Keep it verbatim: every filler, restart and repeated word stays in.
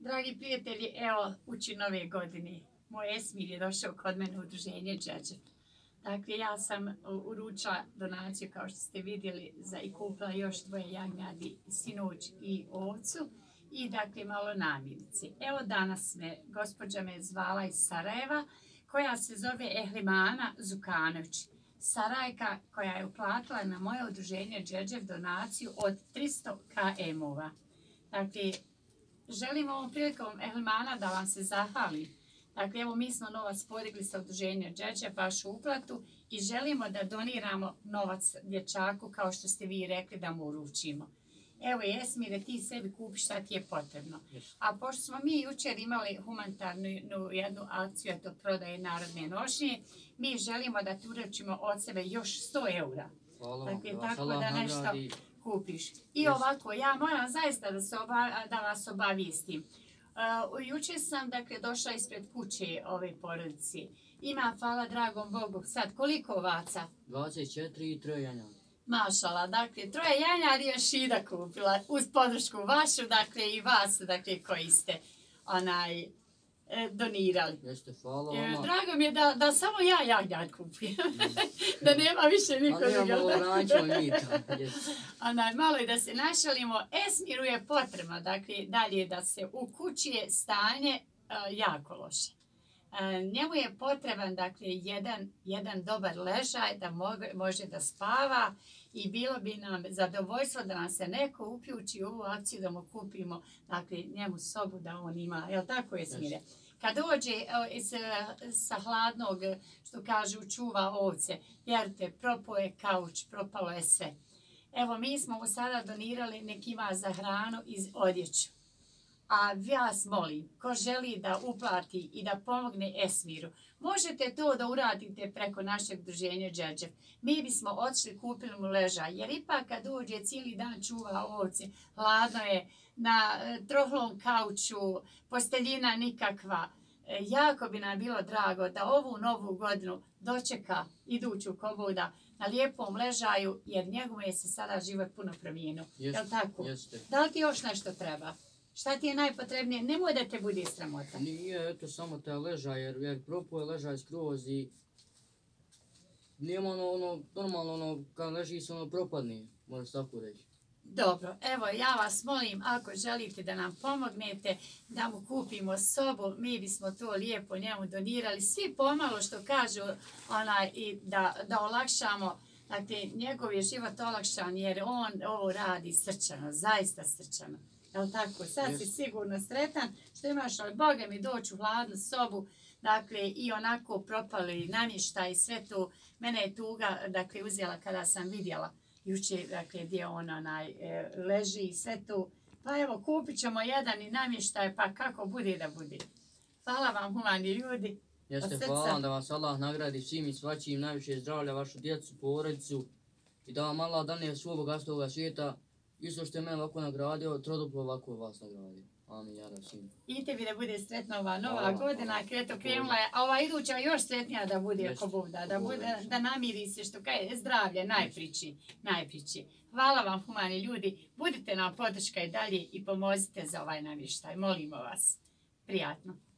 Dragi prijatelji, evo uči nove godine. Moj Esmir je došao kod mene u udruženje Đerđev. Dakle, ja sam uručila donaciju, kao što ste vidjeli, za i kupila još dvoje jagnjadi, sinoć i ovcu i dakle malo namirnice. Evo danas me, gospođa me zvala iz Sarajeva, koja se zove Ehlimana Zukanović. Sarajka koja je uplatila na moje udruženje Đerđev donaciju od tristo kilograma. Dakle, želim ovom prilikom Ehlimana da vam se zahvalim. Dakle, evo mi smo novac podigli sa udruženja Đerđev, vašu uplatu i želimo da doniramo novac dječaku kao što ste vi rekli da mu uručimo. Evo Esmire, ti sebi kupiš šta ti je potrebno. A pošto smo mi jučer imali humanitarnu jednu akciju, to prodaje narodne nošnje, mi želimo da ti uručimo od sebe još sto eura. Dakle, tako da nešto kupiš. I ovako, ja moram zaista da, se oba, da vas obavijestim. Uh, jučer sam dakle, došla ispred kuće ove porodice. Ima, hvala dragom Bogu, sad koliko ovaca? dvadeset četiri i troje janjadi. Mašala, dakle, troje janjadi je Šida kupila, uz podršku vašu, dakle, i vas, dakle, koji ste onaj, donirali. Jeste, hvala vama. Drago mi je da, da samo ja jagnjad kupim. Da nema više niko druga. Ali imamo rančo mi to. Onaj, malo i da se našalimo. Esmiru je potrebno, dakle, dalje da se u kući je stanje uh, jako loše. Uh, njemu je potreban, dakle, jedan, jedan dobar ležaj da mogu, može da spava i bilo bi nam zadovoljstvo da nam se neko uključi u ovu akciju da mu kupimo, dakle, njemu sobu da on ima. Jel tako je, Smire? Kad dođe sa hladnog, što kažu, čuva ovce, vjerujte, propao je kauč, propalo je sve. Evo, mi smo mu sada donirali nekima za hranu iz odjeću. A vas molim, ko želi da uplati i da pomogne Esmiru, možete to da uradite preko našeg udruženja Đerđev. Mi bismo otišli, kupili mu ležaj, jer ipak kad dođe cijeli dan čuva ovce, hladno je, na trohlom kauču, posteljina nikakva. Jako bi nam bilo drago da ovu novu godinu dočeka iduću kobuda na lijepom ležaju, jer njegove je se sada život puno promijenio. Jel tako? Jeste. Da li ti još nešto treba? Šta ti je najpotrebnije? Nemoj da te bude sramota. Nije, eto, samo te ležaj, jer, jer propao je ležaj skroz i nijemo ono, ono, normalno, ono, kad leži se ono propadni, možeš tako reći. Dobro, evo ja vas molim, ako želite da nam pomognete, da mu kupimo sobu, mi bismo to lijepo njemu donirali, svi pomalo što kažu, onaj, i da, da olakšamo, dakle, njegov je život olakšan jer on ovo radi srčano, zaista srčano. Jel' tako? Sad si sigurno sretan što imaš, ali Boga mi doći u hladnu sobu, dakle, i onako propali namještaj i sve to. Mene je tuga, dakle, uzela kada sam vidjela jučer, dakle, gdje on onaj, e, leži i sve to. Pa evo, kupit ćemo jedan i namještaj, pa kako bude da bude. Hvala vam, humani ljudi. Jeste, hvala da vas Allah nagradi svim i svačim, najviše zdravlja, vašu djecu, porodicu i da vam Allah dane svo bogatstvo ovoga svijeta. Isto što je mene ovako nagradio, troduplo ovako vas nagradio. Amin, ja da svim. I tebi da bude sretna ova nova hvala, godina, kreto krenula je, a ova iduća još sretnija da bude ako Bog da, da, bude, da namiri se što kaj zdravlje, najpriči, najpriči. Hvala vam, humani ljudi, budite nam podrška i dalje i pomozite za ovaj namještaj, molimo vas. Prijatno.